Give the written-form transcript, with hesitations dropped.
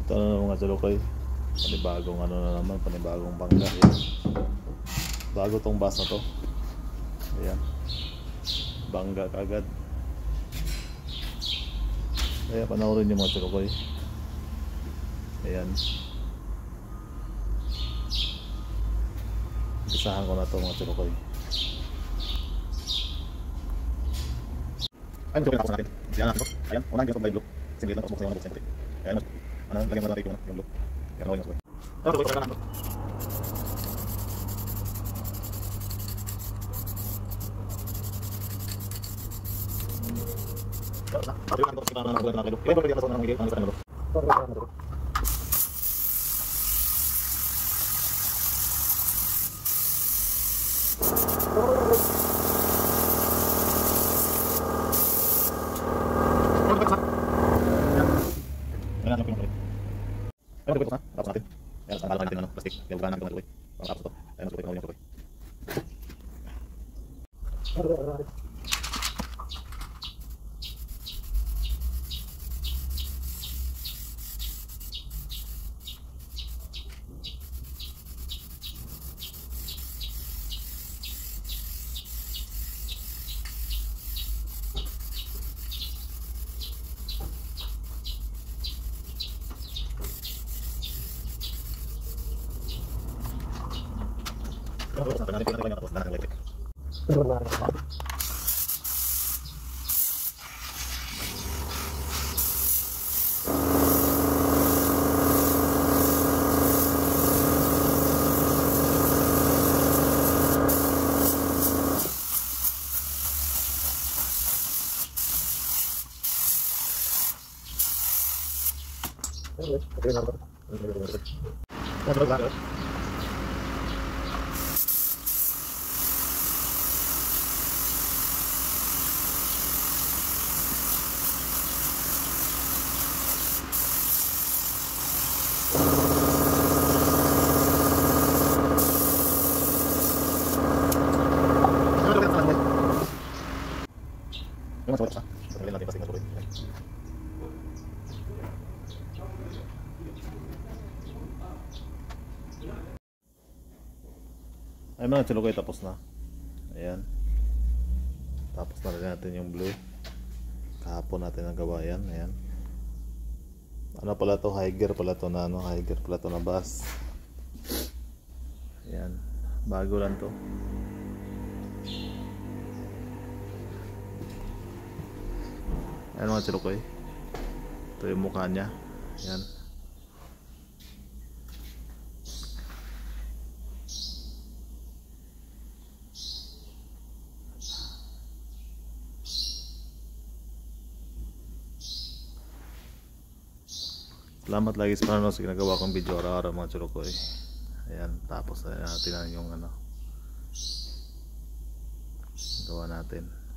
Ito na mga chulukoy, panibagong ano na naman, panibagong bangga. Yan. Bago tong bus na to. Ayan, bangga kagad. Kaya panoorin nyo mga chulukoy. Ayan, isahan ko na to mga chulukoy. Ayun, chulukoy, tapos natin. Siyan natin to. Ayan, unang ginagawa by blue. Simple lang, tapos buksan yung mga buksan. Ayan, lagyan mo na natin yung blue. Ayan, nawin yung chulukoy. Ayun, chulukoy, pagkakan natin to. Ay mga chulukoy, tapos na. Ayan, tapos na rin natin yung blue. Kahapon natin nagawa yan. Ayan, ano pala to, higer pala to na ano, higer pala to na bus. Ayan, bago lang to. Ayan mga chulukoy, ito yung mukha nya. Ayan, salamat lagi sa panonood sa ginagawa kong video araw-araw mga chulukoy. Ayan, tapos na natin yung ano gawa natin.